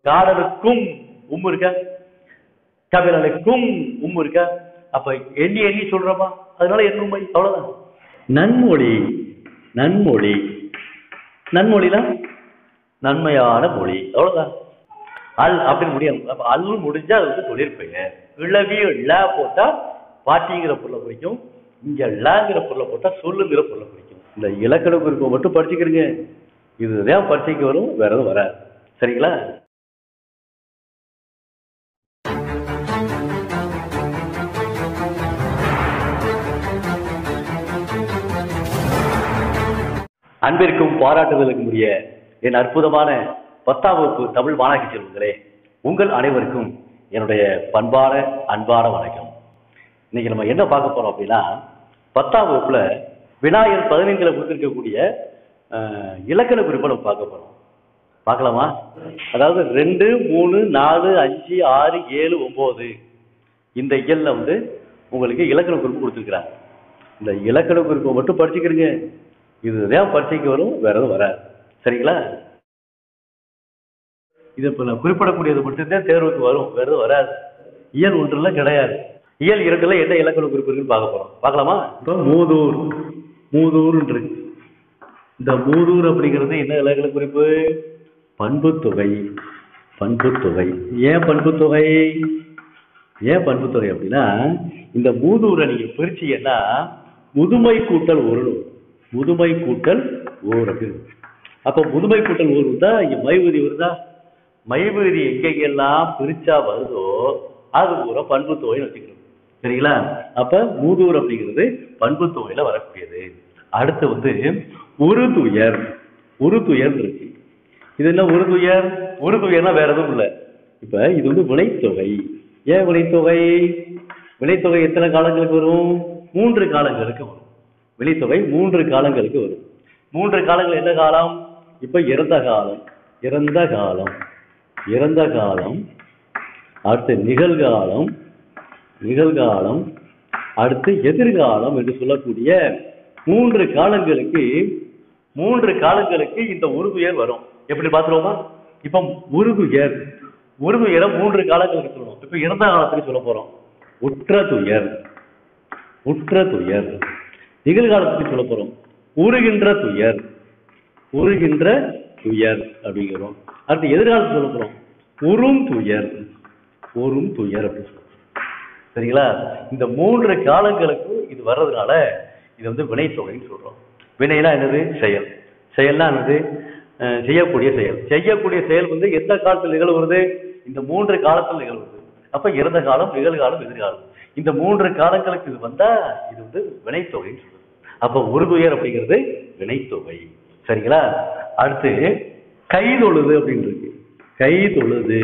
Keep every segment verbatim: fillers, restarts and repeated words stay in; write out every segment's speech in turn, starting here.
காடலுக்கும் உம் இருக்க, கபிலனுக்கும் உம் இருக்க. அப்ப எண்ணி எண்ணி சொல்றோமா, அதனால எண்ணுமை. அவ்வளவுதான். நன்மொழி, நன்மொழி, நன்மொழிலாம் நன்மையான மொழி. அவ்வளவுதான். அல் அப்படின்னு முடியாது. அப்ப அல் முடிஞ்சா அது வந்து தொழிற்பெயர். இளவி ல போட்டா பாட்டிங்கிற பொருளை குறிக்கும். இங்க லாங்கிற பொருளை போட்டா சொல்லுங்கிற பொருளை குறிக்கும். இந்த இலக்கண குறிப்பை மட்டும் படிச்சுக்கிறீங்க. இதுதான் பரீட்சைக்கு வரும், வேற எதுவும் வராது. சரிங்களா? அன்பிற்கும் பாராட்டுதலுக்கும் உரிய என் அற்புதமான பத்தாம் வகுப்பு தமிழ் மாணாக்கி செல்வங்களே, உங்கள் அனைவருக்கும் என்னுடைய பண்பான அன்பான வணக்கம். இன்னைக்கு நம்ம என்ன பார்க்க போறோம் அப்படின்னா, பத்தாம் வகுப்புல விநாயகர் பதினைந்துல கொடுத்திருக்கக்கூடிய இலக்கண குறிப்பை நம்ம பார்க்க போறோம். பார்க்கலாமா? அதாவது ரெண்டு மூணு நாலு அஞ்சு ஆறு ஏழு ஒன்பது இந்த இயல்ல வந்து உங்களுக்கு இலக்கண குறிப்பு கொடுத்துருக்கிறாங்க. இந்த இலக்கண குறிப்பை மட்டும் படிச்சுக்கிறீங்க. இதுதான் பரீட்சைக்கு வரும், வேற எதுவும் வராது. சரிங்களா? இது இப்ப நான் குறிப்பிடக்கூடியது மட்டும்தான் தேர்வுக்கு வரும், வேற எதுவும் வராது. இயல் ஒன்றுல கிடையாது. இயல் இரண்டுல என்ன இலக்கண குறிப்பு இருக்குன்னு பார்க்க போறோம். பார்க்கலாமா? இப்போ மூதூர், மூதூர் இருக்கு. இந்த மூதூர் அப்படிங்கிறது என்ன இலக்கண குறிப்பு? பண்பு தொகை. பண்பு தொகை. ஏன் பண்பு தொகை? ஏன் பண்பு தொகை அப்படின்னா, இந்த மூதூரை நீங்க பிரிச்சீங்கன்னா முதுமை கூட்டல் ஒரு, முதுமை கூட்டல் ஓர் அப்படின்னு. அப்ப முதுமை கூட்டல் ஓர் வருதா, இங்க மைவிதி வருதா? மைவிதி எங்கெங்கெல்லாம் பிரிச்சா வருதோ அது பூரா பண்பு தொகைன்னு வச்சுக்கணும். சரிங்களா? அப்ப மூதூர் அப்படிங்கிறது பண்பு தொகையில வரக்கூடியது. அடுத்து வந்து ஒரு துயர். ஒரு துயர் இருக்கு. இது என்ன ஒரு துயர்? ஒரு துயர்னா வேற எதுவும் இல்லை. இப்ப இது வந்து வினைத்தொகை. ஏன் வினைத்தொகை? வினைத்தொகை எத்தனை காலங்களுக்கு வரும்? மூன்று காலங்களுக்கு வரும். வினைத்தொகை மூன்று காலங்களுக்கு வரும். மூன்று காலங்கள் என்ன காலம்? இப்ப இறந்த காலம், இறந்த காலம், இறந்த காலம், அடுத்து நிகழ்காலம், நிகழ்காலம், அடுத்து எதிர்காலம் என்று சொல்லக்கூடிய மூன்று காலங்களுக்கு மூன்று காலங்களுக்கு இந்த உருதுயர் வரும். எப்படி பார்த்துருவோமா? இப்ப உருதுயர், உருதுயரை மூன்று காலங்களுக்கு சொல்லணும். இப்ப இறந்த காலத்துக்கு சொல்ல போறோம். உற்ற துயர், உற்ற துயர். நிகழ்காலத்துக்கு சொல்ல போறோம். உருகின்ற துயர், உருகின்ற துயர் அப்படிங்கிறோம். அடுத்து எதிர்காலத்துக்கு சொல்ல போறோம். உறும் துயர், உறும் துயர் அப்படின்னு சொல்றோம். சரிங்களா? இந்த மூன்று காலங்களுக்கும் இது வர்றதுனால இது வந்து வினைத்தொகைன்னு சொல்றோம். வினைனா என்னது? செயல். செயல்னா என்னது? செய்யக்கூடிய செயல். செய்யக்கூடிய செயல் வந்து எந்த காலத்தில் நிகழ்வுறது? இந்த மூன்று காலத்தில் நிகழ்வுறது. அப்ப இறந்த காலம், நிகழ்காலம், எதிர்காலம், இந்த மூன்று காலங்களுக்கு இது வந்தா இது வந்து வினைத்தொகைன்னு சொல்றது. அப்ப உருதுயர் அப்படிங்கிறது வினைத்தொகை. சரிங்களா? அடுத்து கைதொழுது அப்படின்னு இருக்கு. கைதொழுது,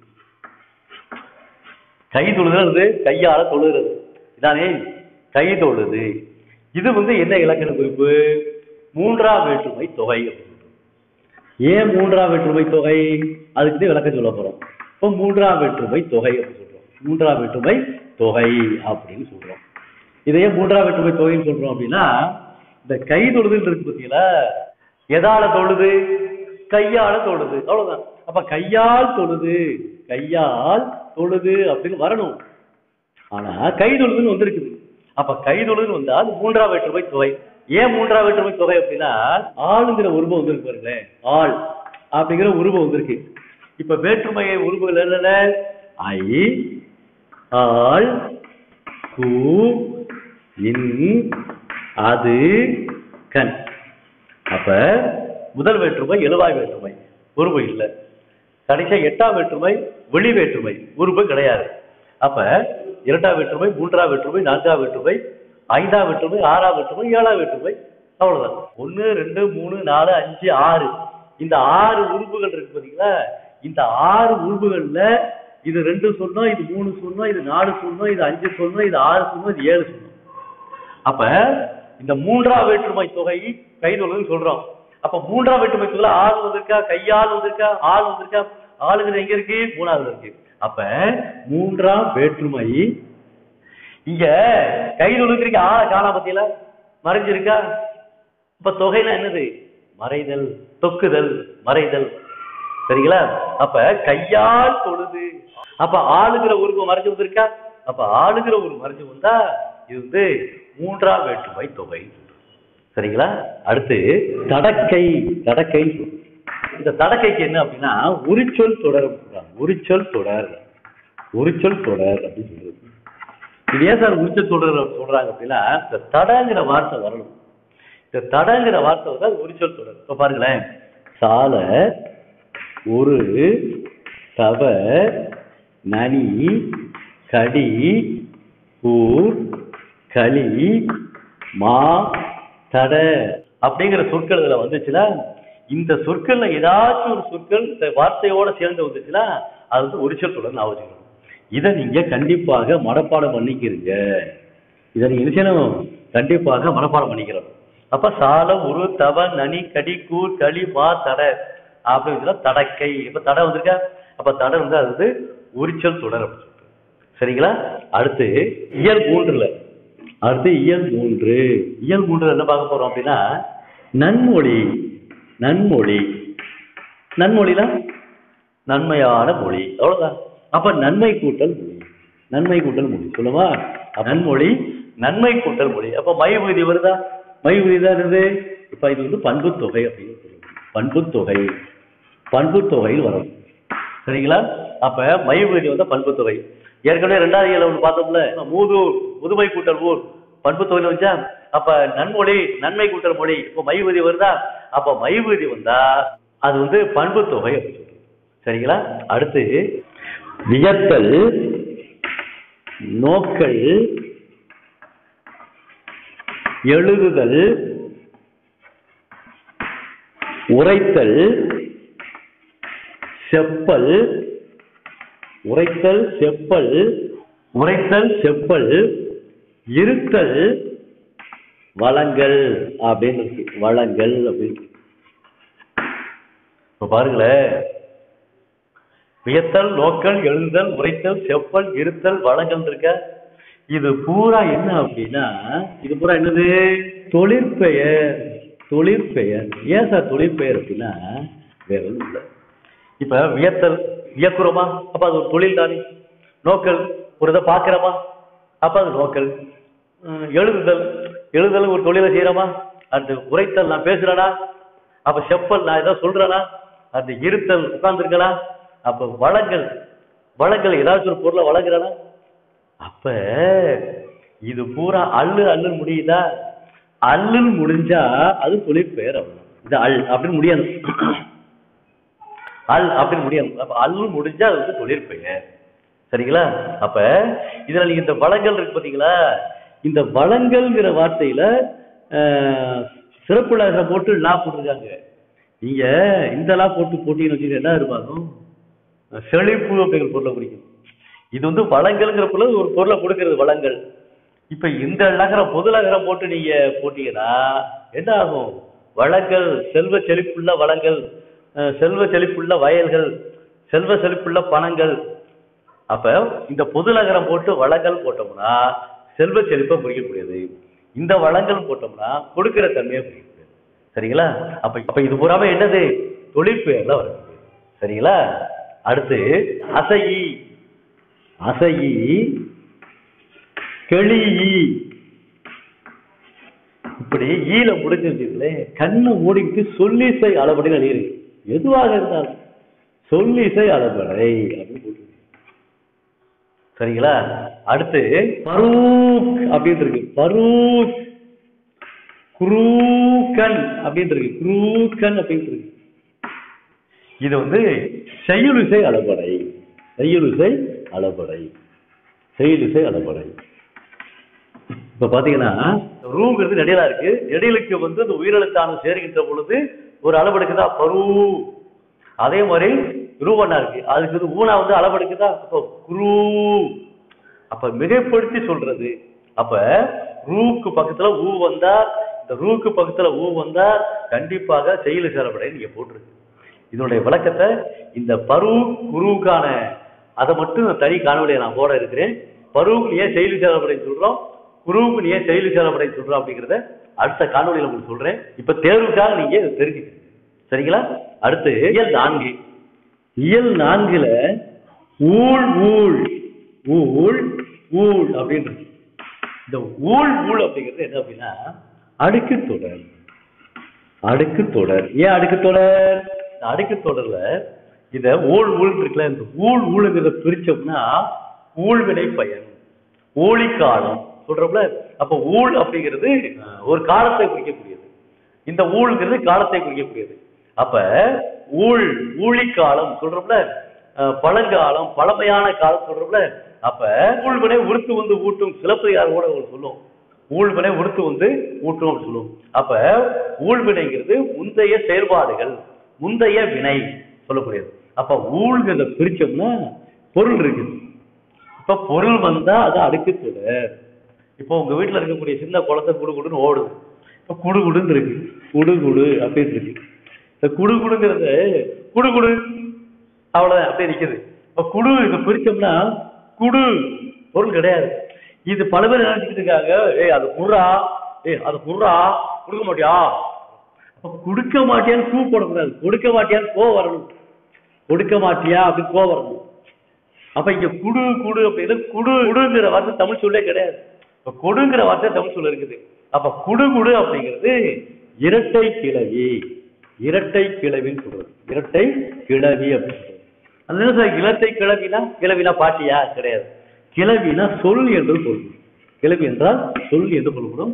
கை தொழுது கையால தொழுகிறது இதானே கை தொழுது. இது வந்து என்ன இலக்கண குறிப்பு? மூன்றாம் வேற்றுமை தொகை. ஏன் மூன்றாம் வேற்றுமை தொகை? அதுக்கு விளக்கம் சொல்ல போறோம். இப்போ மூன்றாம் வேற்றுமை தொகை அப்படின்னு சொல்றோம். மூன்றாம் வேற்றுமை தொகை அப்படின்னு சொல்றோம். இதையே மூன்றாம் வேற்றுமை தொகைன்னு சொல்றோம் அப்படின்னா, இந்த கை தொழுதுன்னு இருக்கு பார்த்தீங்களா? எதால தொழுது? கையால தொழுது. அவ்வளவுதான். அப்ப கையால் தொழுது, கையால் தொழுது அப்படின்னு வரணும். ஆனா கை தொழுதுன்னு வந்திருக்குது. அப்ப கை தொழுதுன்னு வந்தா அது மூன்றாம் வேற்றுமை தொகை. ஏன் மூன்றாம் வேற்றுமை தொகை அப்படின்னா, ஆளுங்கிற உருவம் வந்திருக்கு பாருங்களேன். ஆள் அப்படிங்கிற உருவம் வந்திருக்கு. இப்ப வேற்றுமையை உருவங்கள் என்னென்ன? ஐ, ஆள், கூ, இன், அது, கண். அப்ப முதல் வேற்றுமை எழுவாய் வேற்றுமை, உருவு இல்லை. கடைசியா எட்டாம் வேற்றுமை வெளி வேற்றுமை, உருவு கிடையாது. அப்ப இரண்டாம் வேற்றுமை, மூன்றாம் வேற்றுமை, நான்காம் வேற்றுமை, ஐந்தாம் வேற்றுமை, ஆறாம் வேற்றுமை, ஏழாம் வேற்றுமை. அவ்வளவுதான். ஒன்னு, ரெண்டு, மூணு, நாலு, அஞ்சு, ஆறு. இந்த ஆறு உறுப்புகள் இருக்கு பாத்தீங்களா? இந்த ஆறு உறுப்புகள்ல இது ரெண்டு சொன்னோம், இது மூணு சொன்னோம், இது நாலு சொன்னோம், இது அஞ்சு சொன்னோம், இது ஆறு சொன்னோம், இது ஏழு சொன்னோம். அப்ப இந்த மூன்றாம் வேற்றுமை தொகை கைதொழுதுன்னு சொல்றோம். அப்ப மூன்றாம் வேற்றுமை தொகையில ஆள் வந்திருக்கா, கையால் வந்திருக்கா, ஆள் வந்திருக்கா? ஆளுங்க எங்க இருக்கு? மூணாவது இருக்கு. அப்ப மூன்றாம் வேற்றுமை இங்க கைதொழுதுக்கு ஆளை காணா பத்தியில மறைஞ்சிருக்கா? இப்ப தொகைனா என்னது? மறைதல், தொக்குதல், மறைதல். சரிங்களா? அப்ப கையால் தொழுது, அப்ப ஆளுகிற ஊருக்கு மறைஞ்சு வந்திருக்கா? அப்ப ஆளுகிற ஊர் மறைஞ்சு வந்தா இது வந்து மூன்றாம் வேற்றுமை தொகை. சரிங்களா? அடுத்து தடக்கை. தடக்கை இந்த தடக்கைக்கு என்ன அப்படின்னா உரிச்சொல் தொடர். உரிச்சொல் தொடர் உரிச்சொல் தொடர் அப்படின்னு சொல்றது. இது ஏன் சார் உரிச்சொல் தொடர் சொல்றாங்க அப்படின்னா இந்த தடங்கிற வார்த்தை வரணும். இந்த தடங்கிற வார்த்தை வந்து உரிச்சொல் தொடர். இப்ப பாருங்களேன், சால ஒரு தவ நனி கடி ஊர் களி மா தட அப்படிங்கிற சொற்கள் இதுல வந்துச்சுன்னா, இந்த சொற்கள்ல ஏதாச்சும் ஒரு சொற்கள் இந்த வார்த்தையோட சேர்ந்து வந்துச்சுன்னா அது வந்து உரிச்சொல் தொடர் ஞாபகம். இதை நீங்க கண்டிப்பாக மனப்பாடம் பண்ணிக்கிறீங்க. இதை நீங்க என்ன செய்யணும்? கண்டிப்பாக மனப்பாடம் பண்ணிக்கிறோம். அப்ப சால ஒரு தவ நனி கடி கூர் களி மா தட அப்படின்னு தடக்கை. இப்ப தடை வந்திருக்கா? அப்ப தடை வந்து அது வந்து உரிச்சொல் தொடர் அப்படின்னு சொல்லிட்டு. சரிங்களா? அடுத்து இயல் மூன்றுல அடுத்து இயல் மூன்று. இயல் மூன்று என்ன பார்க்க போறோம் அப்படின்னா நன்மொழி. நன்மொழி நன்மொழினா நன்மையான மொழி, அவ்வளவுதான். அப்ப நன்மை கூட்டல் மொழி. நன்மை கூட்டல் மொழி சொல்லுவா. நன்மொழி நன்மை கூட்டல் மொழி. அப்ப மை விகுதி வருதா? மை விகுதி தான் இருந்தது. இப்ப இது வந்து பண்பு தொகை அப்படின்னு சொல்லுவோம். பண்பு தொகை பண்பு தொகையில் வரும். சரிங்களா? அப்ப மை விகுதி வந்து பண்பு தொகை. ஏற்கனவே ரெண்டாவது இயல ஒன்று பார்த்தோம்ல, மூதூர் முதுமை கூட்டல் ஊர் பண்பு தொகையில வச்சா. அப்ப நன்மொழி நன்மை கூட்டல் மொழி. இப்ப மை விகுதி வருதா? அப்ப மை விகுதி வந்தா அது வந்து பண்பு தொகை அப்படின்னு சொல்றோம். சரிங்களா? அடுத்து வியத்தல் நோக்கல் எழுதுதல் உரைத்தல் செப்பல் உரைத்தல் செப்பல் உரைத்தல் செப்பல் இருத்தல் வளங்கள் அப்படின்னு இருக்கு. வளங்கள் அப்படின்னு இப்ப பாருங்களேன், வியத்தல் நோக்கல் எழுதுதல் உரைத்தல் செப்பல் இருத்தல் வளங்கள் இருக்க. இது பூரா என்ன அப்படின்னா இது பூரா என்னது? தொழிற்பெயர். தொழிற்பெயர். ஏன் சார் தொழிற்பெயர் அப்படின்னா வேற ஒன்றும் இல்லை. இப்ப வியத்தல் வியக்குறோமா? அப்ப அது ஒரு தொழில் தானே. நோக்கல் ஒரு இதை பார்க்கிறோமா? அப்ப அது நோக்கல். எழுதுதல் எழுதுதல் ஒரு தொழிலை செய்யறோமா? அது உரைத்தல் நான் பேசுறேனா? அப்ப செப்பல் நான் ஏதாவது சொல்றேனா? அது இருத்தல் உட்கார்ந்துருக்கா? அப்ப வளங்கள் வளங்கள் ஏதாச்சும் ஒரு பொருளை வழங்குறானா? அப்ப இது பூரா அல்லு அல்லு முடியுதா? அல்லுன்னு முடிஞ்சா அது தொழிற்பெயர். அவ்வளவு இது அல் அப்படின்னு முடியாது. அல் அப்படின்னு முடியாது. அப்ப அல்லு முடிஞ்சா அது வந்து தொழிற்பெயர். சரிங்களா? அப்ப இதுல நீங்க இந்த வளங்கள் இருக்கு பாத்தீங்களா? இந்த வளங்கள்ங்கிற வார்த்தையில சிறப்பு லகரம் போட்டு லா போட்டிருக்காங்க. நீங்க இந்த லா போட்டு போட்டீங்கன்னு வச்சுக்க என்ன இருப்பாங்க? செழிப்பு அப்படிங்கிற பொருளை குறிக்கும். இது வந்து வளங்கள்ங்கிற பொருள் ஒரு பொருளை கொடுக்கிறது வளங்கள். இப்ப இந்த நகரம் பொது நகரம் போட்டு நீங்க போட்டீங்கன்னா என்ன ஆகும்? வளங்கள் செல்வ செழிப்புள்ள வளங்கள், செல்வ செழிப்புள்ள வயல்கள், செல்வ செழிப்புள்ள பணங்கள். அப்ப இந்த பொது நகரம் போட்டு வளங்கள் போட்டோம்னா செல்வ செழிப்பை குறிக்கக்கூடியது. இந்த வளங்கள் போட்டோம்னா கொடுக்கிற தன்மையை குறிக்கக்கூடியது. சரிங்களா? அப்ப அப்ப இது பூராமே என்னது? தொழிற்பெயர்ல வரும். சரிங்களா? அடுத்து அசையி. அசையி கெளி. இப்படி ஈல முடிஞ்சிருக்கீங்களே, கண்ணு மூடிட்டு சொல்லிசை அளபடி எழுதிருக்கு. எதுவாக இருந்தாலும் சொல்லிசை அளபடை அப்படின்னு போட்டு. சரிங்களா? அடுத்து பரூக் அப்படின்னு இருக்கு. பரூக் குரூக்கன் அப்படின்னு இருக்கு. குரூக்கன் அப்படின்னு இருக்கு. இது வந்து செய்யுளிசை அளபடை. செய்யுளிசை அளபடை. செய்யுளிசை அளபடை. இப்ப பாத்தீங்கன்னா ரூங்கிறது நெடிலா இருக்கு. நெடிலுக்கு வந்து அந்த உயிரெழுத்தானது சேர்கின்ற பொழுது ஒரு அளவெடுக்குதா பரு. அதே மாதிரி ரூவண்ணா இருக்கு, அதுக்கு ஊனா வந்து அளவெடுக்குதா குரு. அப்ப மிகைப்படுத்தி சொல்றது. அப்ப ரூக்கு பக்கத்துல ஊ வந்தா, இந்த ரூக்கு பக்கத்துல ஊ வந்தா கண்டிப்பாக செயலு சேரப்படை நீங்க போட்டிருக்கு. இதனுடைய விளக்கத்தை இந்த பரு குருவுக்கான அதை மட்டும் தனி காணொலியை நான் போட இருக்கிறேன். பருவுக்கு ஏன் செயலு சேரப்படைன்னு சொல்றோம், குருவுக்கு ஏன் செயலு சேரப்படைன்னு சொல்றோம் அப்படிங்கிறத அடுத்த காணொலியில உங்களுக்கு சொல்றேன். இப்ப தேர்வுக்காக நீங்க தெரிஞ்சுக்க. சரிங்களா? அடுத்து இயல் நான்கு. இயல் நான்குல ஊழ் ஊழ் ஊழ் ஊழ் அப்படின்றது. இந்த ஊழ் ஊழ் அப்படிங்கிறது என்ன அப்படின்னா அடுக்கு தொடர். அடுக்கு தொடர். ஏன் அடுக்கு தொடர்? இந்த அடுக்கு தொடர்ல இத ஊழ் ஊழ் இருக்குல்ல, இந்த ஊழ் ஊழுங்கிறத பிரிச்சோம்னா ஊழ்வினை பயன், ஊழி காலம் சொல்றோம்ல. அப்ப ஊழ் அப்படிங்கிறது ஒரு காலத்தை குறிக்கக்கூடியது, இந்த ஊழ்ங்கிறது காலத்தை குறிக்கக்கூடியது. அப்ப ஊழ் ஊழி காலம் சொல்றோம்ல, பழங்காலம் பழமையான காலம் சொல்றோம்ல. அப்ப ஊழ்வினை உருத்து வந்து ஊட்டும் சிலப்பதிகாரம் கூட சொல்லும், ஊழ்வினை உருத்து வந்து ஊட்டும் அப்படின்னு சொல்லுவோம். அப்ப ஊழ்வினைங்கிறது முந்தைய செயல்பாடுகள், முந்தைய வினை சொல்லக்கூடியது. அப்ப ஊழ்கிறத பிரிச்சோம்னா பொருள் இருக்குது. இப்ப பொருள் வந்தா அது அடுக்கு தொடர். இப்போ உங்க வீட்டுல இருக்கக்கூடிய சின்ன குழந்தை குடுகுடுன்னு ஓடுது. இப்ப குடுகுடுன்னு இருக்கு, குடுகுடு அப்படின்னு இருக்கு. இந்த குடுகுடுங்கிறது குடுகுடு அவ்வளவுதான் அப்படியே நிக்குது. இப்ப குடு இதை பிரிச்சோம்னா குடு பொருள் கிடையாது. இது பல பேர் நினைச்சுக்கிட்டு இருக்காங்க, ஏய் அது குர்ரா, ஏய் அது குர்ரா, கொடுக்க மாட்டியா, கொடுக்க மாட்டியான்னு பூ போடக்கூடாது, கொடுக்க மாட்டியான்னு கோ வரணும், கொடுக்க மாட்டியா அப்படின்னு கோ வரணும். அப்ப இங்க குடு குடு அப்படின்னு குடு குடுங்கிற வார்த்தை தமிழ் சொல்லே கிடையாது. இப்ப கொடுங்கிற வார்த்தை தமிழ் சொல்ல இருக்குது. அப்ப குடு குடு அப்படிங்கிறது இரட்டை கிளவி, இரட்டை கிளவின்னு சொல்றது, இரட்டை கிளவி அப்படின்னு சொல்றது. அந்த இரட்டை கிளவினா கிளவினா பாட்டியா கிடையாது, கிளவினா சொல் என்று பொருள். கிளவி என்றால் சொல் என்று பொருள்படும்.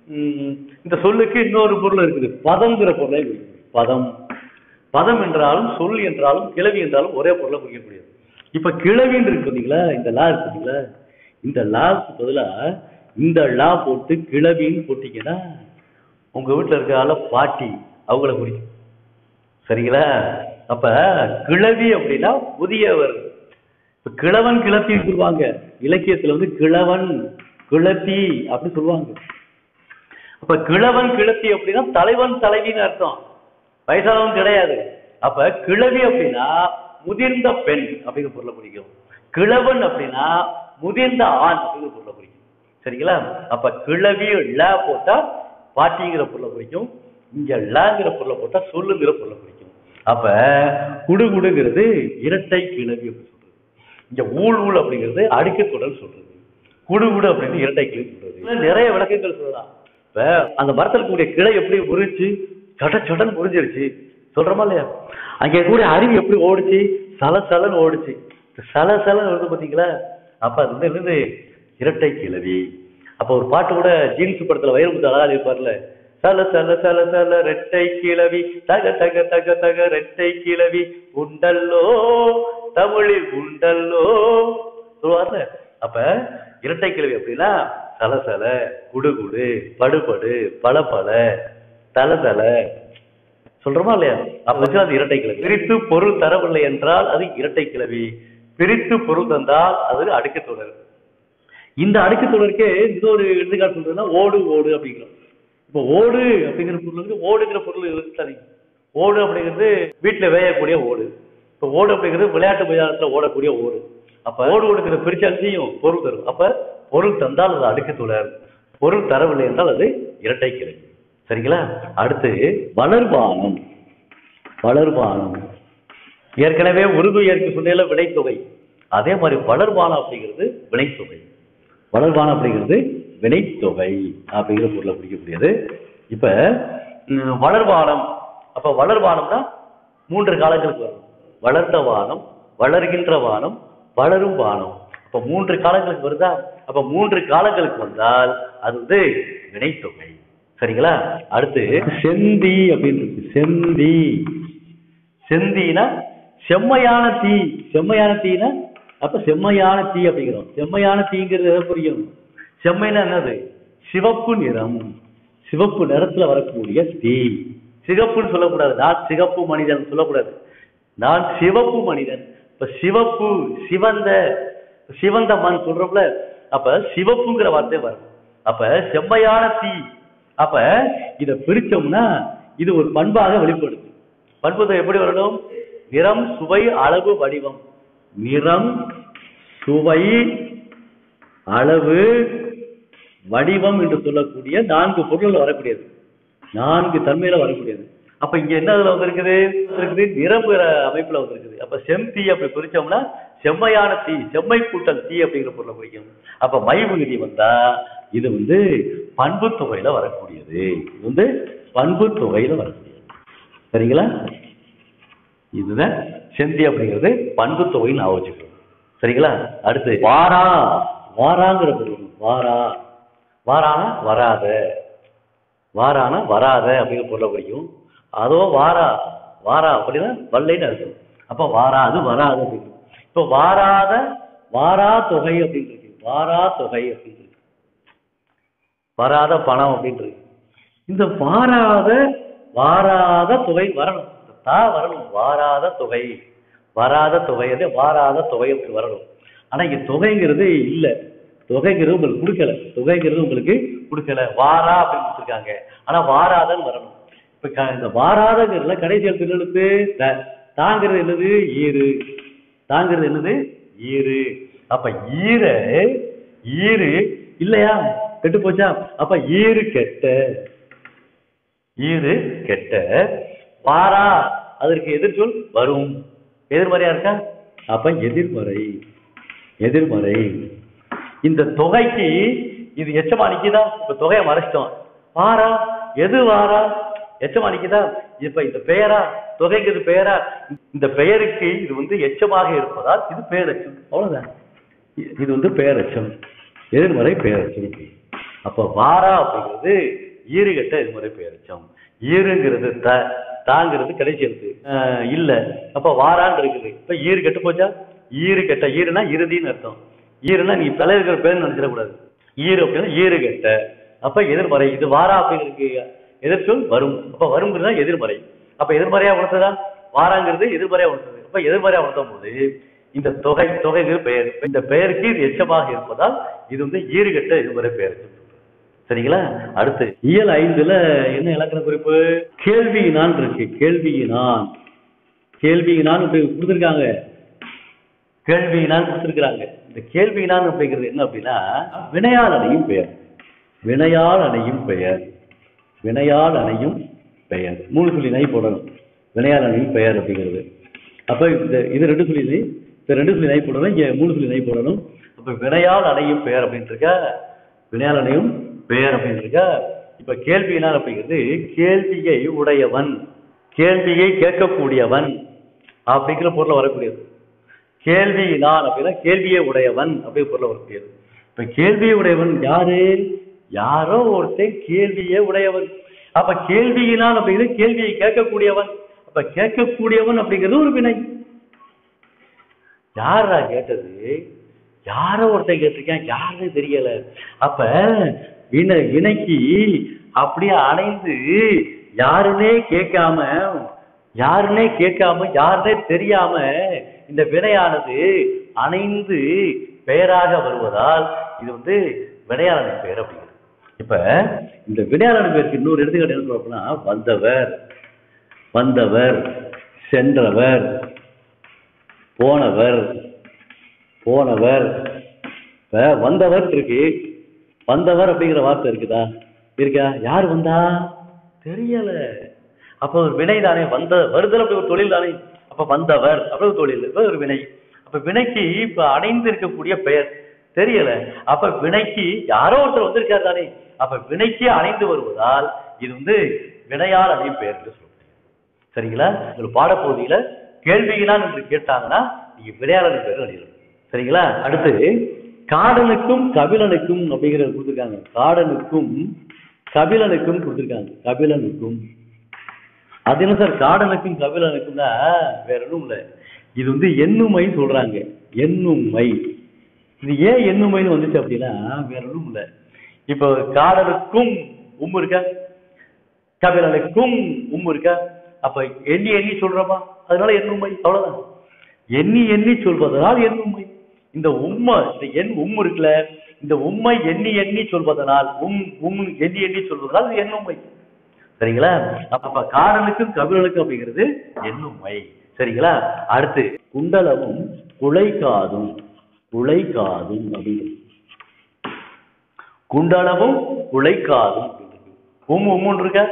இந்த சொல்லுக்கு இன்னொரு பொருள் இருக்குது, பதம்ங்கிற பொருளை இருக்குது. பதம் பதம் என்றாலும் சொல் என்றாலும் கிளவி என்றாலும் ஒரே பொருளை குறிக்கக்கூடியது. இப்ப கிளவின்னு இருக்கு பார்த்தீங்களா, இந்த லா இருக்கு பார்த்தீங்களா, இந்த லாக்கு பதிலா இந்த லா போட்டு கிளவின்னு போட்டீங்கன்னா உங்க வீட்டுல இருக்கால பாட்டி அவங்கள குறிக்கும். சரிங்களா? அப்ப கிளவி அப்படின்னா புதியவர். இப்ப கிழவன் கிளத்தின்னு சொல்லுவாங்க இலக்கியத்துல, வந்து கிழவன் கிளத்தி அப்படின்னு சொல்லுவாங்க. அப்ப கிழவன் கிளத்தி அப்படின்னா தலைவன் தலைவின்னு அர்த்தம், வயசானவன் கிடையாது. அப்ப கிழவி அப்படின்னா முதிர்ந்த பெண் அப்படிங்கிற பொருளை குறிக்கும், கிழவன் அப்படின்னா முதிர்ந்த ஆண் அப்படிங்கிற பொருளை குறிக்கும். சரிங்களா? அப்ப கிழவி ல போட்டா பாட்டிங்கிற பொருளை குறிக்கும், இங்க லாங்கிற பொருளை போட்டா சொல்லுங்கிற பொருளை குறிக்கும். அப்ப குடுகுடுங்கிறது இரட்டை கிளவி அப்படின்னு சொல்றது. இங்க ஊழ் ஊழ் அப்படிங்கிறது அடுக்கு தொடர் சொல்றது, குடுகுடு அப்படின்னு இரட்டை கிளவி சொல்றது. நிறைய விளக்கங்கள் சொல்லலாம். இப்ப அந்த மரத்தில் இருக்கக்கூடிய கிளை எப்படி முறிச்சு சட சடன் முறிஞ்சிருச்சு சொல்றோமா இல்லையா, அங்க கூட அருவி எப்படி ஓடிச்சு சல சலன்னு ஓடிச்சு, சல சலன்னு வருது பாத்தீங்களா. அப்ப அது வந்து என்னது இரட்டை கிளவி. அப்ப ஒரு பாட்டு கூட ஜீன்ஸ் படத்துல வைரமுத்து அழகா இருப்பார்ல, சல சல சல சல ரெட்டை கிளவி தக தக தக தக ரெட்டை கிளவி உண்டல்லோ தமிழில் உண்டல்லோ சொல்லுவார்ல. அப்ப இரட்டை கிளவி அப்படின்னா சலசல, குடுகுடு, படுபடு, பலபல, தலதல சொல்றோமா இல்லையா. அப்ப அது இரட்டை கிளவி. பிரித்து பொருள் தரவில்லை என்றால் அது இரட்டை கிளவி, பிரித்து பொருள் தந்தால் அது அடுக்கு தொடர். இந்த அடுக்கு தொடருக்கே இன்னொரு எடுத்துக்காட்டு சொல்றதுன்னா ஓடு ஓடு அப்படிங்கிறோம். இப்போ ஓடு அப்படிங்கிற பொருள், ஓடுங்கிற பொருள் சரி, ஓடு அப்படிங்கிறது வீட்டுல வேயக்கூடிய ஓடு. இப்போ ஓடு அப்படிங்கிறது விளையாட்டு மைதானத்துல ஓடக்கூடிய ஓடு. அப்ப ஓடு ஓடுங்கிற பிரிச்சாலையும் பொருள் தரும். அப்ப பொருள் தந்தால் அது அடுக்கு தொடர், பொருள் தரவில்லை என்றால் அது இரட்டை கிளவி. சரிங்களா? அடுத்து வளர்பானம். வளர்பானம் ஏற்கனவே உருது ஏற்கு சொன்ன வினைத்தொகை, அதே மாதிரி வளர்பானம் அப்படிங்கிறது வினைத்தொகை. வளர்பானம் அப்படிங்கிறது வினைத்தொகை அப்படிங்கிற பொருளை குறிக்கக்கூடியது. இப்ப வளர்பானம், அப்ப வளர்பானம்னா மூன்று காலங்களுக்கு வரும். வளர்ந்த வானம், வளர்கின்ற வானம், வளரும் வானம். அப்ப மூன்று காலங்களுக்கு வருதா? அப்ப மூன்று காலங்களுக்கு வந்தால் அது வந்து வினைத்தொகை. சரிங்களா? அடுத்து செந்தி அப்படின்னு இருக்கு. செந்தி, செந்தினா செம்மையான தீ. செம்மையான தீனா அப்ப செம்மையான தீ அப்படிங்கிறோம். செம்மையான தீங்கிறது எதை புரியும்? செம்மைனா என்னது? சிவப்பு நிறம், சிவப்பு நிறத்துல வரக்கூடிய தீ. சிகப்புன்னு சொல்லக்கூடாது, நான் சிகப்பு மனிதன் சொல்லக்கூடாது, நான் சிவப்பு மனிதன். இப்ப சிவப்பு சிவந்த, சிவந்த மண் சொல்றோம்ல, அப்ப சிவப்புங்கிற வார்த்தை வரும். அப்ப செம்மையான தீ. அப்ப இத பிரிச்சோம்னா இது ஒரு பண்பாக வெளிப்படுது. பண்பு எப்படி வரணும்? நிறம், சுவை, அளவு, வடிவம். நிறம், சுவை, அளவு, வடிவம் என்று சொல்லக்கூடிய நான்கு பொருள்கள் வரக்கூடியது, நான்கு தன்மையில வரக்கூடியது. அப்ப இங்க என்ன இதுல வந்திருக்குது இருக்குது நிரம்புற அமைப்புல வந்திருக்குது. அப்ப செம் தீ அப்படி பிரிச்சோம்னா செம்மையான தீ, செம்மை கூட்டல் தீ அப்படிங்கிற பொருளை குறிக்கும். அப்ப மை விகுதி வந்தா இது வந்து பண்பு தொகையில வரக்கூடியது. இது வந்து பண்பு தொகையில வரக்கூடியது. சரிங்களா? இதுதான் செந்தி அப்படிங்கிறது பண்பு தொகைன்னு ஆவோச்சுக்கணும். சரிங்களா? அடுத்து வாரா, வாராங்கிற பொருள். வாரா, வாரானா வராத, வாரானா வராத அப்படிங்கிற பொருளை குறிக்கும். அதோ வாரா, வாரா அப்படின்னா வல்லைன்னு அர்த்தம். அப்ப வாராது வராது அப்படின்னு. இப்ப வாராத வாரா தொகை அப்படின்னு இருக்கு. வாரா தொகை அப்படின்னு இருக்கு. வராத பணம் அப்படின்னு இருக்கு. இந்த வாராத வாராத தொகை வரணும். தா வரணும். வாராத தொகை, வராத தொகை, வாராத தொகை அப்படி வரணும். ஆனா இங்க தொகைங்கிறது இல்ல. தொகைங்கிறது உங்களுக்கு கொடுக்கல. தொகைங்கிறது உங்களுக்கு கொடுக்கல. வாரா அப்படின்னு கொடுத்துருக்காங்க. ஆனா வாராதன்னு வரணும். இப்ப இந்த வாராதங்கிறதுல கடைசி எழுத்து தாங்கிறது என்னது? ஈரு. தாங்கிறது என்னது? ஈரு. அப்ப ஈர ஈரு இல்லையா? கெட்டு போச்சா? அப்ப ஈரு கெட்ட, ஈரு கெட்ட. வாரா அதற்கு எதிர்ச்சொல் வரும். எதிர்மறையா இருக்கா? அப்ப எதிர்மறை, எதிர்மறை. இந்த தொகைக்கு இது எச்சமா நிக்குதா? இப்ப தொகையை மறைச்சிட்டோம். வாரா எது? வாரா எச்சமா நிக்குதா? இப்ப இந்த பெயரா? தொகைக்கு பெயரா? இந்த பெயருக்கு இது வந்து எச்சமாக இருப்பதால் இது பெயரச்சம். அவ்வளவுதான். இது வந்து பெயரச்சம், எதிர்மறை பெயரச்சம். அப்ப வாரா அப்படிங்கிறது ஈறுகட்ட எதிர்மறை பெயரச்சம். ஈருங்கிறது த, தாங்கிறது கடைசி எழுத்து இல்ல. அப்ப வாரான்னு இருக்குது. இப்ப ஈறு கெட்டு போச்சா? ஈறு கெட்ட. ஈருனா இறுதின்னு அர்த்தம். ஈருனா நீ தலை இருக்கிற பேர் நினைச்சிடக்கூடாது. ஈரு அப்படின்னா ஈறு கெட்ட. அப்ப எதிர்மறை. இது வாரா அப்படிங்கிறது எதிர்ச்சொல் வரும். அப்ப வருங்கிறதா எதிர்மறை. அப்ப எதிர்மறையா உணர்த்ததா? வாராங்கிறது எதிர்மறையா உணர்த்தது. அப்ப எதிர்மறையா உணர்த்தும் போது இந்த தொகை, தொகைங்கிற பெயர், இந்த பெயருக்கு இது எச்சமாக இருப்பதால் இது வந்து ஈறுகட்ட எதிர்மறை பெயர். சரிங்களா? அடுத்து இயல் ஐந்துல என்ன இலக்கண குறிப்பு? கேள்வியினான் இருக்கு. கேள்வியினான், கேள்வியினான் கொடுத்திருக்காங்க. கேள்வியினான் கொடுத்திருக்கிறாங்க. இந்த கேள்வியினான் அப்படிங்கிறது என்ன அப்படின்னா வினையால் அணையும் பெயர். வினையால் அணையும் பெயர், வினையால் அணையும் பெயர். மூணு சொல்லி நை போடணும். வினையால் அணையும் பெயர் அப்படிங்கிறது. அப்ப இந்த இது ரெண்டு சொல்லி நை, இந்த ரெண்டு சொல்லி நை போடணும். இங்க மூணு சொல்லி நை போடணும். அப்ப வினையால் அணையும் பெயர் அப்படின்ட்டு இருக்க, வினையால் அணையும் பெயர் அப்படின்னு இருக்க. இப்ப கேள்வியினான் அப்படிங்கிறது கேள்வியை உடையவன், கேள்வியை கேட்கக்கூடியவன் அப்படிங்கிற பொருளை வரக்கூடியது. கேள்வியினான் அப்படின்னா கேள்வியை உடையவன் அப்படிங்கிற பொருளை வரக்கூடியது. இப்ப கேள்வியை உடையவன் யாரு? யாரோ ஒருத்தன் கேள்வியே உடையவன். அப்ப கேள்வியினான் அப்படிங்கிறது கேள்வியை கேட்கக்கூடியவன். அப்ப கேட்கக்கூடியவன் அப்படிங்கிறது ஒரு வினை. யாரா கேட்டது? யாரோ ஒருத்தன் கேட்டிருக்கேன், யாருன்னு தெரியல. அப்ப வினை, வினைக்கு அப்படியே அணைந்து யாருன்னே கேட்காம, யாருன்னே கேட்காம யாருன்னே தெரியாம இந்த வினையானது அணைந்து பெயராக வருவதால் இது வந்து வினையாளன பெயர் அப்படிங்கிறது. இப்ப இந்த வினையாளன பெயருக்கு இன்னொரு எடுத்துக்காட்டு என்ன சொல்றோம்னா வந்தவர், வந்தவர், சென்றவர், போனவர், போனவர். இப்ப வந்தவர் இருக்கு, வந்தவர் அப்படிங்கிற வார்த்தை இருக்குதா? இருக்கா? யார் வந்தா? தெரியல. அப்ப ஒரு வினை தானே. வந்த வருதல் அப்படி ஒரு தொழில் தானே. அப்ப வந்தவர் அப்படி ஒரு தொழில், ஒரு வினை. அப்ப வினைக்கு இப்ப அணைந்து இருக்கக்கூடிய பெயர் தெரியல. அப்ப வினைக்கு யாரோ ஒருத்தர் வந்திருக்காரு தானே. அப்ப வினைக்கு அணைந்து வருவதால் இது வந்து வினையால் அணையும் பெயர் என்று சொல்றேன். சரிங்களா? ஒரு பாடப்பகுதியில கேள்வியினான் என்று கேட்டாங்கன்னா நீங்க வினையாளர் பெயர் அணியணும். சரிங்களா? அடுத்து காடனுக்கும் கபிலனுக்கும் அப்படிங்கிறது கொடுத்துருக்காங்க. காடனுக்கும் கபிலனுக்கும் கொடுத்துருக்காங்க. கபிலனுக்கும் அது என்ன சார்? காடனுக்கும் கபிலனுக்கும் தான் வேற ஒன்றும் இல்லை. இது வந்து எண்ணுமை சொல்றாங்க. எண்ணுமை. இது ஏன் எண்ணுமைன்னு வந்துச்சு அப்படின்னா வேற ஒன்றும் இல்லை. இப்போ காடனுக்கும் உம் இருக்கா, கபிலனுக்கும் உம் இருக்கா. அப்ப எண்ணி எண்ணி சொல்றோமா, அதனால எண்ணுமை. அவ்வளவுதான். எண்ணி எண்ணி சொல்வதனால் எண்ணுமை. இந்த உம்மை, இந்த எண் உம் இருக்குல்ல, இந்த உம்மை எண்ணி எண்ணி சொல்வதனால், உம் உம் எண்ணி எண்ணி சொல்வதனால் இது எண்ணுமை. சரிங்களா? அப்ப காடனுக்கும் கபிலனுக்கும் அப்படிங்கிறது எண்ணுமை. சரிங்களா? அடுத்து குண்டலமும் குலைக்காதும், குலைக்காதும் அப்படிங்கிறது. குண்டலமும் குலைக்காதும் உம் உம்முன்னு இருக்க.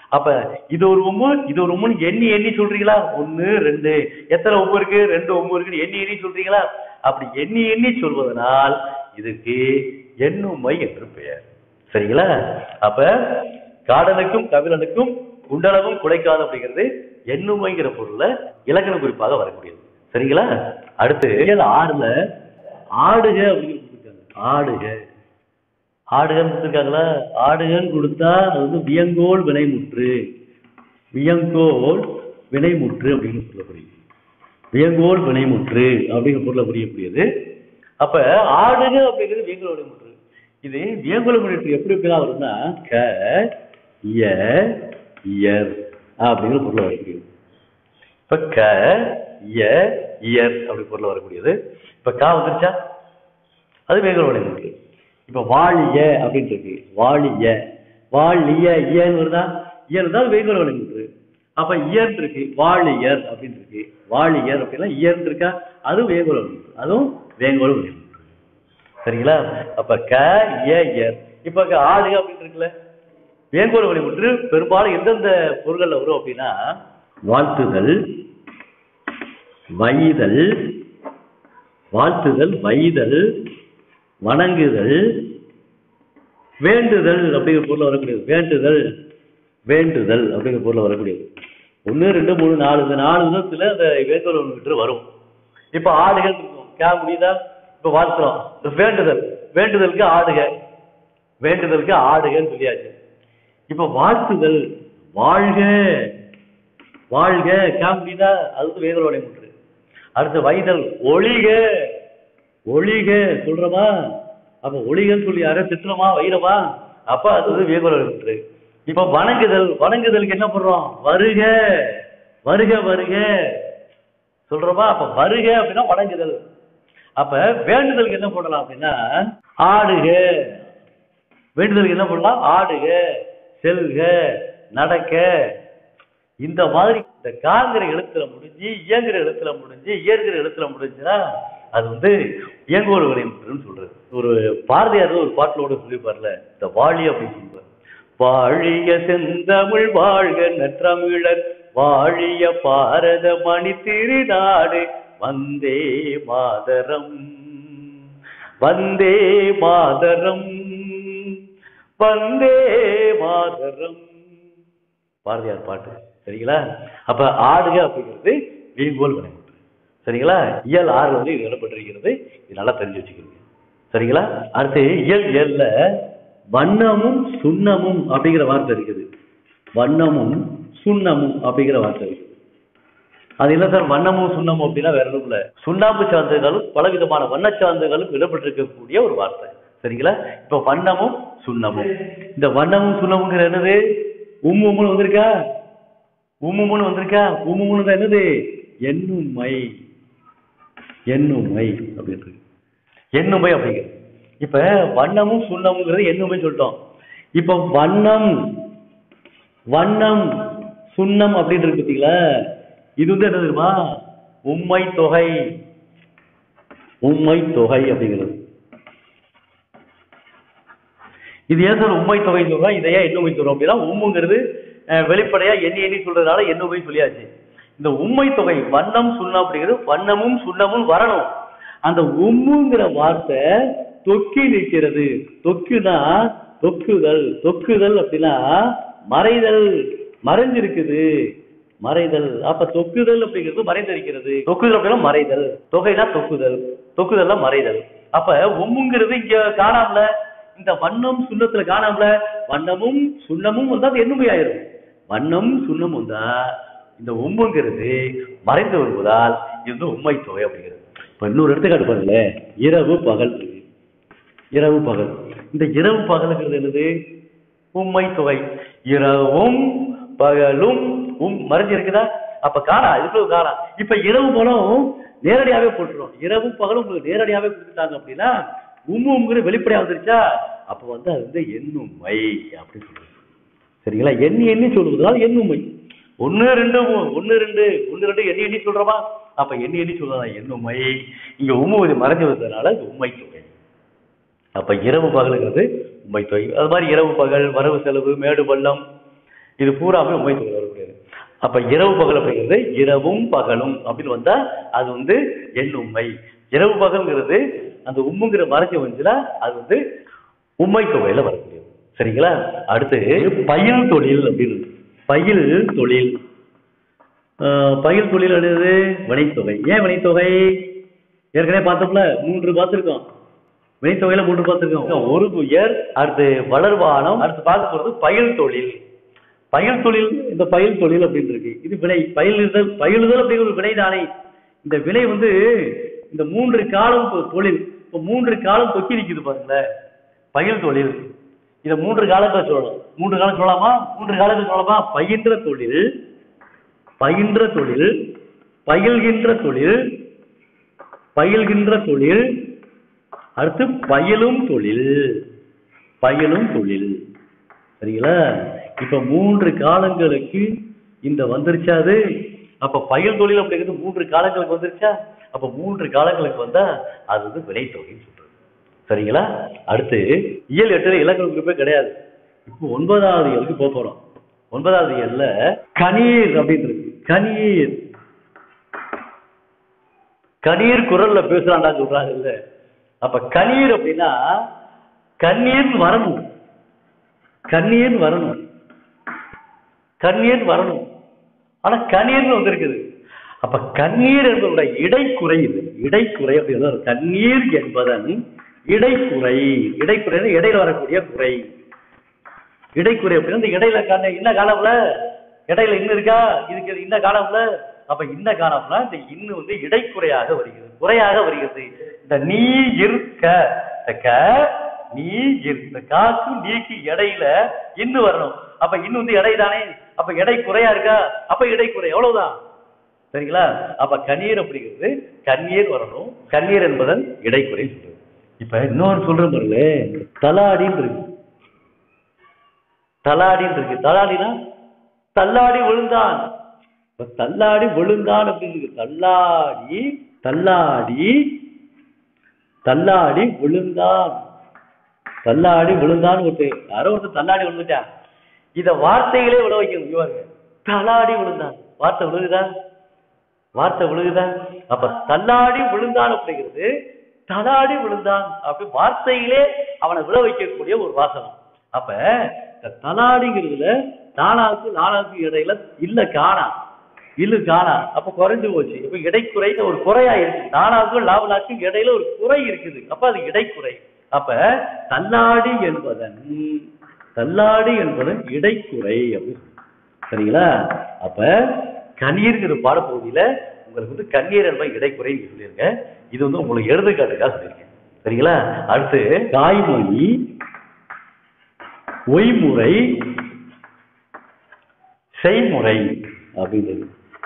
அப்ப இது ஒரு உம்மு இது ஒரு உம்முன்னு எண்ணி எண்ணி சொல்றீங்களா? ஒன்னு ரெண்டு, எத்தனை உம்மு இருக்கு? ரெண்டு உம்மு இருக்குன்னு எண்ணி எண்ணி சொல்றீங்களா? அப்படி எண்ணி எண்ணி சொல்வதனால் இதுக்கு எண்ணுமை என்று பெயர். சரிங்களா? அப்ப காடனுக்கும் கபிலனுக்கும் குண்டலமும் குடைக்காது அப்படிங்கிறது எண்ணுமைங்கிற பொருள்ல இலக்கண குறிப்பாக வரக்கூடியது. சரிங்களா? அடுத்து ஆறுல ஆடுக அப்படின்னு கொடுத்துருக்காங்க. ஆடுக ஆடுகன்னு கொடுத்துருக்காங்களா? ஆடுகன்னு கொடுத்தா அது வந்து வியங்கோல் வினைமுற்று, வியங்கோல் வினைமுற்று அப்படின்னு சொல்லக்கூடியது. வியங்கோல் வினைமுற்று அப்படிங்கிற பொருளை புரியக்கூடியது. அப்ப ஆடுக அப்படிங்கிறது வியங்கோல் வினைமுற்று. இது வியங்கோல் வினைமுற்று எப்படி எப்படிதான் வரும்னா க இய இயர் அப்படிங்கிற பொருளை வரக்கூடியது. இப்ப க இய இயர் அப்படி பொருளை வரக்கூடியது. இப்ப கா வந்துருச்சா, அது வியங்கோல் வினைமுற்று. இப்ப வாழிய அப்படின்னு இருக்கு, வாழிய வாழிய இயன்னு வருதா? இயர் தான் வியங்கோல் வினைமுற்று. அப்ப இயர் இருக்கு, வாழியர் அப்படின்னு இருக்கு. வாழியர் அப்படின்னா இயர் இருக்கா, அதுவும் வியங்கோல் வினைமுற்று, அதுவும் வியங்கோல் வினைமுற்று. சரிங்களா? அப்ப க இய இயர். இப்ப ஆடுக அப்படின்னு இருக்குல்ல, வியங்கோல் வினைமுற்று பெரும்பாலும் எந்தெந்த பொருள்கள்ல வரும் அப்படின்னா வாழ்த்துதல், வைதல், வாழ்த்துதல், வைதல், வணங்குதல், வேண்டுதல் அப்படிங்கிற பொருள் வரக்கூடியது. வேண்டுதல் வேண்டுதல் அப்படிங்கிற பொருள் வரக்கூடியது. ஒன்னு ரெண்டு மூணு நாலு, இந்த நாலு விதத்துல அந்த வேங்கோல் வினைமுற்று வரும். இப்ப ஆடுகள் இருக்கும், கே முடியுதா? இப்ப வாழ்த்துறோம், வேண்டுதல், வேண்டுதலுக்கு ஆடுக, வேண்டுதலுக்கு ஆடுகன்னு சொல்லியாச்சு. இப்ப வாழ்த்துதல், வாழ்க வாழ்க, கே முடியுதா? அது வேங்கோல் வினைமுற்று. அடுத்து வைதல், ஒளிக ஒளிக சொல்றமா? அப்ப ஒளிகன்னு சொல்லி யார திட்டுறமா வைரமா? அப்ப அது வந்து வியங்கோல் வினைமுற்று. இப்ப வணங்குதல், வணங்குதலுக்கு என்ன பண்றோம்? வருக வருக வருக சொல்றோமா? அப்ப வருக அப்படின்னா வணங்குதல். அப்ப வேண்டுதலுக்கு என்ன போடலாம் அப்படின்னா ஆடுக, வேண்டுதலுக்கு என்ன பண்ணலாம்? ஆடுக, செல்க, நடக்க. இந்த மாதிரி இந்த காங்கிற எழுத்துல முடிஞ்சு இயங்குற எழுத்துல முடிஞ்சு இயற்கிற எழுத்துல முடிஞ்சுன்னா அது வந்து இயங்கோல் வினைமுற்றுன்னு சொல்றது. ஒரு பாரதியார் ஒரு பாட்டிலோட சொல்லிப்பார்ல, இந்த வாழி அப்படின்னு சொல்றாரு. வாழிய செந்தமிழ் வாழ்க நற்றமிழர், வாழிய பாரத மணி திருநாடு, வந்தே மாதரம் வந்தே மாதரம் வந்தே மாதரம். பாரதியார் பாட்டு. சரிங்களா? அப்ப ஆடுக அப்படிங்கிறது வியங்கோல் வினைமுற்று. சரிங்களா? இயல் ஆறு வந்து இது எழுதப்பட்டிருக்கிறது, இது நல்லா தெரிஞ்சு வச்சுக்கிறீங்க. சரிங்களா? அடுத்து இயல் ஏழுல வண்ணமும் சுண்ணமும் அப்படிங்கிற வார்த்தை இருக்குது. வண்ணமும் சுண்ணமும் அப்படிங்கிற வார்த்தை இருக்குது. அது என்ன சார் வண்ணமும் சுண்ணமும் அப்படின்னா வேற எதுவும் இல்லை, சுண்ணாம்பு சார்ந்தர்களும் பல விதமான வண்ண சார்ந்தர்களும் இடப்பட்டிருக்கக்கூடிய ஒரு வார்த்தை. சரிங்களா? இப்ப வண்ணமும் சுண்ணமும், இந்த வண்ணமும் சுண்ணமுங்கிற என்னது? உம்முன்னு வந்திருக்கா, உம்முன்னு வந்திருக்கா, உம்முன்னு தான் என்னது? எண்ணுமை, எண்ணுமை அப்படின்றது எண்ணுமை அப்படிங்கிறது. இப்ப வண்ணமும் சுண்ணமுங்கிறது எண்ணுமை சொல்லிட்டோம். இப்ப வண்ணம் வண்ணம் சுண்ணம் அப்படின்னு இருக்கு பார்த்தீங்களா, இது வந்து என்ன தெரியுமா? உம்மை தொகை, உம்மை தொகை அப்படிங்கிறது. இது ஏன் சார் உம்மை தொகை சொல்றோம், இதையா எண்ணுமை சொல்றோம் அப்படின்னா உம்முங்கிறது வெளிப்படையா எண்ணி எண்ணி சொல்றதுனால எண்ணுமை சொல்லியாச்சு. இந்த உம்மை தொகை வண்ணம் சுண்ணம் அப்படிங்கிறது வண்ணமும் சுண்ணமும் வரணும். அந்த உம்முங்கிற வார்த்தை தொக்கி நிற்கிறது. தொக்குனா தொக்குதல், தொக்குதல் அப்படின்னா மறைதல், மறைஞ்சிருக்குது, மறைதல். அப்ப தொக்குதல் அப்படிங்கிறது மறைந்திருக்கிறது. தொக்குதல் அப்படின்னா மறைதல், தொகைனா தொக்குதல், தொக்குதல்னா மறைதல். அப்ப உம்முங்கிறது இங்க காணாமல, இந்த வண்ணம் சுண்ணத்துல காணாமல, வண்ணமும் சுண்ணமும் வந்தா அது எண்ணுமை ஆயிரும். வண்ணம் சுண்ணம் வந்தா இந்த உம்முங்கிறது மறைந்து வருவதால் இது வந்து உம்மை தொகை அப்படிங்கிறது. இப்ப இன்னொரு எடுத்துக்காட்டு பாருங்களே, இரவு பகல். இரவு பகல், இந்த இரவு பகலுங்கிறது என்னது? உம்மை தொகை. இரவும் பகலும் உம் மறைஞ்சிருக்குதா? அப்ப காணா, இதுக்கு காணா. இப்ப இரவு பகலும் நேரடியாவே போட்டுரும். இரவு பகலும் உங்களுக்கு நேரடியாவே கொடுத்துட்டாங்க அப்படின்னா உம்முங்கிற வெளிப்படையா வந்துருச்சா, அப்ப வந்து அது வந்து எண்ணுமை அப்படின்னு சொல்றது. சரிங்களா? எண்ணி எண்ணி சொல்வதால் எண்ணுமை. ஒன்னு ரெண்டு ஒன்னு ரெண்டு ஒன்னு ரெண்டு எண்ணி எண்ணி சொல்றோமா, அப்ப எண்ணி எண்ணி சொல்றதா எண்ணுமை. இங்க உம்முவது மறைஞ்சு வந்ததுனால உம்மை தொகை. அப்ப இரவு பகலுங்கிறது உம்மை தொகை. அது மாதிரி இரவு பகல், வரவு செலவு, மேடு பள்ளம், இது பூராமே உண்மை தொகை வரக்கூடியது. அப்ப இரவு பகல் அப்படிங்கிறது இரவும் பகலும் அப்படின்னு வந்தா அது வந்து எண் உண்மை. இரவு பகல்ங்கிறது அந்த உம்முங்கிற மறைஞ்சு வந்துச்சுன்னா அது வந்து உண்மை தொகையில வரக்கூடியது. சரிங்களா? அடுத்து பயில் தொழில் அப்படின்னு. பயில் தொழில் பயில் தொழில் எழுது வினைத்தொகை. ஏன் வினைத்தொகை? ஏற்கனவே பார்த்தோம்ல, மூன்று பார்த்துருக்கோம். வினைத்தொகையில மூன்று பார்த்துருக்கோம். ஒரு துயர், அடுத்து வளர்வானம், அடுத்து பார்க்க போறது பயில் தொழில். பயில் தொழில், இந்த பயில் தொழில் அப்படின்னு இருக்கு. இது வினை. பயிலுதல் பயிலுதல் அப்படிங்கிற ஒரு வினை தானே. இந்த வினை வந்து இந்த மூன்று காலம் தொழில். இப்போ மூன்று காலம் தொக்கி நிற்குது பாருங்களேன். பயில் தொழில் இதை மூன்று காலத்தை சொல்லணும். மூன்று காலம் சொல்லலாமா? மூன்று காலத்தை சொல்லலாமா? பயின்ற தொழில், பயின்ற தொழில், பயில்கின்ற தொழில், பயில்கின்ற தொழில், அடுத்து பயிலும் தொழில், பயிலும் தொழில். சரிங்களா? இப்ப மூன்று காலங்களுக்கு இந்த வந்துருச்சாது. அப்ப பயில் தொழில் அப்படிங்கிறது மூன்று காலங்களுக்கு வந்துருச்சா? அப்ப மூன்று காலங்களுக்கு வந்தா அது வந்து வினைத்தொகைன்னு சொல்றது. சரிங்களா? அடுத்து இயல் எட்டுல இலக்கண குறிப்பே கிடையாது. இப்போ ஒன்பதாவது இயலுக்கு போக போறோம். ஒன்பதாவது இயல்ல கணீர் அப்படின்னு இருக்கு. கணீர் கணீர் குரல்ல பேசுறான்டா சொல்றாங்க இல்ல. அப்ப கணீர் அப்படின்னா கண்ணீர் வரணும், கண்ணீர் வரணும், கண்ணீர் வரணும். ஆனா கண்ணீர்னு வந்திருக்குது. அப்ப கண்ணீர் என்பதோட இடைக்குறை. இது இடைக்குறை அப்படின்னா கண்ணீர் என்பதன் இடைக்குறை. இடைக்குறை இடையில வரக்கூடிய குறை. இடைக்குறை அப்படின்னா இந்த இடையில காண இன்ன காலம்ல இடையில இன்னும் இருக்கா? இதுக்கு இன்ன காலம்ல. அப்ப இன்ன காலம்னா இந்த இன்னும் வந்து இடைக்குறையாக வருகிறது, குறையாக வருகிறது. இந்த நீ இருக்க நீ இருக்க காக்கு நீக்கு இடையில இன்னும் வரணும். அப்ப இன்னும் வந்து இடை தானே. அப்ப இடை குறையா இருக்கா? அப்ப இடைக்குறை எவ்வளவுதான். சரிங்களா? அப்ப கண்ணீர் அப்படிங்கிறது கண்ணீர் வரணும். கண்ணீர் என்பதன் இடைக்குறை சொல்றது. இப்ப இன்னொரு சொல்றேன் பாருங்க, தலாடின்னு இருக்கு. தலாடின்னு இருக்கு. தலாடினா தள்ளாடி விழுந்தான். தள்ளாடி விழுந்தான் அப்படின்னு இருக்கு. தள்ளாடி தள்ளாடி தள்ளாடி விழுந்தான். தள்ளாடி விழுந்தான் ஒருத்தர் யாரோ ஒருத்தர் தள்ளாடி விழுந்துட்டான். இத வார்த்தைகளே விட வைக்கணும். தள்ளாடி விழுந்தான். வார்த்தை விழுகுதா? வார்த்தை விழுகுதா? அப்ப தள்ளாடி விழுந்தான் அப்படிங்கிறது தள்ளாடி விழுந்தான் அப்படி வார்த்தைகளே அவனை விழ வைக்கக்கூடிய ஒரு வாசனம். அப்ப இந்த தலாடிங்கிறதுல நாலாவுக்கு நாலாவுக்கு இடையில இல்ல காணா, இல்லு காணா. அப்ப குறைஞ்சு போச்சு. இப்ப இடைக்குறை ஒரு குறையா இருக்கு. நாலாவுக்கும் லாவலாக்கும் இடையில ஒரு குறை இருக்குது. அப்ப அது இடைக்குறை. அப்ப தள்ளாடி என்பதன் தள்ளாடி என்பதன் இடைக்குறை அப்படின்னு. சரிங்களா? அப்ப கண்ணீர்ங்கிற பாடப்பகுதியில உங்களுக்கு வந்து கண்ணீர் என்பது இடைக்குறை சொல்லியிருங்க. இது வந்து உங்களுக்கு எடுத்துக்காட்டுக்காக சொல்லியிருக்கேன். சரிங்களா? அடுத்து தாய்மொழி, ஒய்முறை, செய்முறை அப்படின்றது.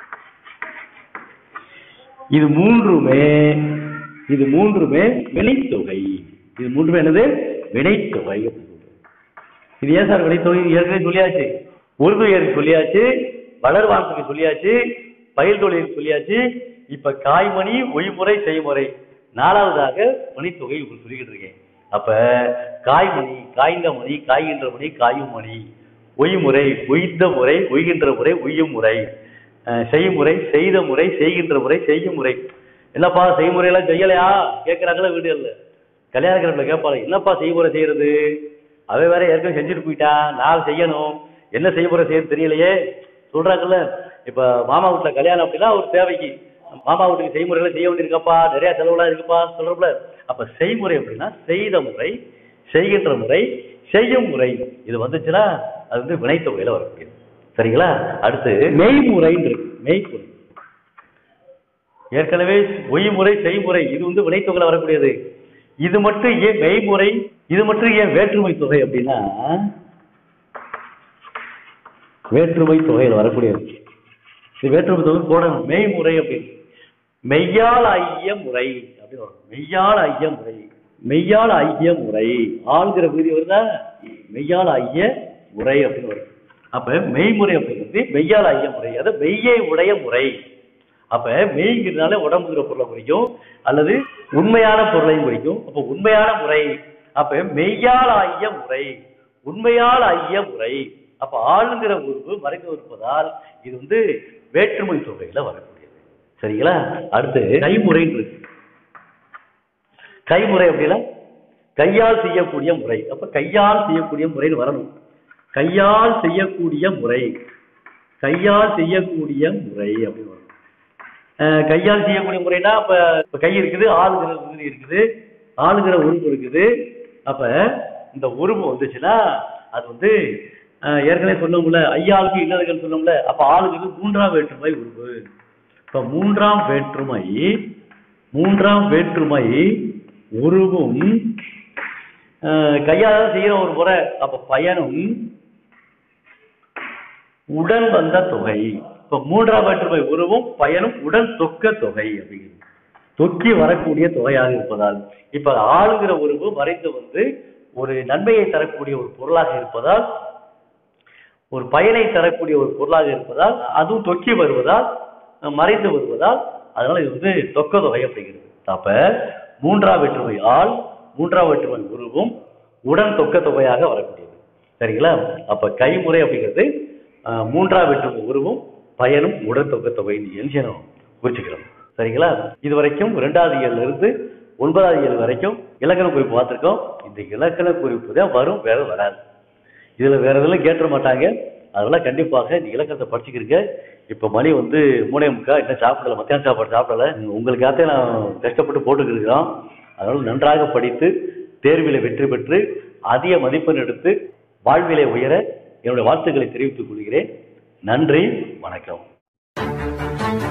இது மூன்றுமே இது மூன்றுமே வினைத்தொகை. இது மூன்றுமே என்னது? வினைத்தொகை. இது ஏன் சார் வினைத்தொகை? ஏற்கனவே சொல்லியாச்சு. உருது ஏற்கு சொல்லியாச்சு, வளர்வானத்துக்கு சொல்லியாச்சு, பயில் தொழிலுக்கு சொல்லியாச்சு. இப்ப காய்மணி, ஒய்முறை, செய்முறை நாலாவதாக வினைத்தொகை உங்களுக்கு சொல்லிக்கிட்டு இருக்கேன். அப்ப காய்மணி, காய்ந்த மணி, காய்கின்ற மணி, காயும் மணி. ஒய்முறை, ஒய்ந்த முறை, ஒய்கின்ற முறை, ஒய்யும் முறை. செய்முறை, செய்த முறை, செய்கின்ற முறை, செய்யும் முறை. என்னப்பா செய்முறையெல்லாம் செய்யலையா கேட்கிறாங்களா? வீடு இல்ல கல்யாண கிரமத்துல கேட்பாங்க, என்னப்பா செய்முறை செய்யறது? அவ வேற ஏற்கனவே செஞ்சுட்டு போயிட்டான், நான் செய்யணும், என்ன செய்முறை செய்யறது தெரியலையே சொல்றாங்கல்ல. இப்ப மாமா வீட்டுல கல்யாணம் அப்படின்னா ஒரு தேவைக்கு மாமா வீட்டுக்கு செய்முறைகளை செய்ய வேண்டியிருக்கப்பா, நிறைய செலவுலாம் இருக்குப்பா சொல்றப்பல. அப்ப செய்முறை அப்படின்னா செய்த முறை, செய்கின்ற முறை, செய்யும் முறை. இது வந்துச்சுன்னா அது வந்து வினைத்தொகையில வரக்கூடியது. சரிங்களா? அடுத்து மெய்முறைன்னு இருக்கு. மெய்முறை ஏற்கனவே ஒய்முறை, செய்முறை இது வந்து வினைத்தொகையில வரக்கூடியது. இது மட்டும் ஏன் மெய்முறை, இது மட்டும் ஏன் வேற்றுமை தொகை அப்படின்னா வேற்றுமை தொகையில் வரக்கூடியது. இது வேற்றுமை தொகை போடணும். மெய்முறை அப்படின்னு மெய்யால் ஐய முறை அப்படின்னு வரும். மெய்யால் ஐய முறை, மெய்யால் ஐய முறை ஆளுங்கிற விதி வருதா? மெய்யால் ஐய முறை அப்படின்னு வரும். அப்ப மெய்முறை அப்படிங்கிறது மெய்யால் ஐய முறை, அது மெய்யை உடைய முறை. அப்ப மெய்ங்கிறதுனால உடம்புங்கிற பொருளை குறிக்கும், அல்லது உண்மையான பொருளையும் குறிக்கும். அப்ப உண்மையான முறை. அப்ப மெய்யால் ஐய முறை, உண்மையால் ஐய முறை அப்ப ஆளுங்கிற உருவு மறைந்து இருப்பதால் இது வந்து வேற்றுமை தொகையில வரக்கூடியது. சரிங்களா? அடுத்து கைமுறை இருக்கு. கைமுறை அப்படின்னா கையால் செய்யக்கூடிய முறை. அப்ப கையால் செய்யக்கூடிய முறைன்னு வரணும். கையால் செய்யக்கூடிய முறை, கையால் செய்யக்கூடிய முறை அப்படின்னு வரும். கையால் செய்யக்கூடிய முறைனா இப்ப கை இருக்குது, ஆளுங்கிற உருவு இருக்குது, ஆளுங்கிற உருவு இருக்குது. அப்ப இந்த உருவு வந்துச்சுன்னா அது வந்து ஏற்கனவே சொன்னோம்ல, ஐயாளுக்கு இல்லதுகள் சொன்னோம்ல. அப்ப ஆளுங்கிறது மூன்றாம் வேற்றுமை உருவு. இப்ப மூன்றாம் வேற்றுமை மூன்றாம் வேற்றுமை உருவும் கையால் செய்யற ஒரு முறை. அப்ப பயனும் உடன் வந்த தொகை. இப்ப மூன்றாம் வேற்றுமை உருவும் பயனும் உடன் தொக்க தொகை அப்படிங்கிறது தொக்கி வரக்கூடிய தொகையாக இருப்பதால் இப்ப ஆளுங்கிற உருவு மறைந்து வந்து ஒரு நன்மையை தரக்கூடிய ஒரு பொருளாக இருப்பதால், ஒரு பயனை தரக்கூடிய ஒரு பொருளாக இருப்பதால், அதுவும் தொக்கி வருவதால், மறைந்து வருவதால், அதனால இது வந்து தொக்க தொகை அப்படிங்கிறது. அப்ப மூன்றாம் வேற்றுமை ஆள், மூன்றாம் வேற்றுமை உருவும் உடன் தொக்க தொகையாக வரக்கூடியது. சரிங்களா? அப்ப கைமுறை அப்படிங்கிறது மூன்றாம் வேற்றுமை உருவும் பயனும் உடன் தொக்க தொகை என்று குறிச்சுக்கிறோம். சரிங்களா? இது வரைக்கும் இரண்டாவது இயல்ல இருந்து ஒன்பதாவது இயல் வரைக்கும் இலக்கண குறிப்பு பார்த்திருக்கோம். இந்த இலக்கண குறிப்பு தான் வரும், வேற வராது. இதுல வேற எதுவும் கேட்ட மாட்டாங்க. அதனால கண்டிப்பாக இந்த இலக்கணத்தை படிச்சுக்கிறீங்க. இப்ப மணி வந்து மூணே முக்கா, இன்னும் சாப்பிடல, மத்தியான சாப்பாடு சாப்பிடல. உங்களுக்காக நான் கஷ்டப்பட்டு போட்டுக்கிறோம். அதனால நன்றாக படித்து தேர்வில வெற்றி பெற்று அதிக மதிப்பெண் எடுத்து வாழ்விலை உயர என்னுடைய வாழ்த்துக்களை தெரிவித்துக் கொள்கிறேன். நன்றி, வணக்கம்.